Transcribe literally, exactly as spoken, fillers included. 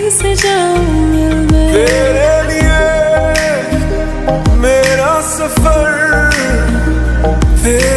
से जाऊं मिल मैं। तेरे लिए मेरा सफर तेरे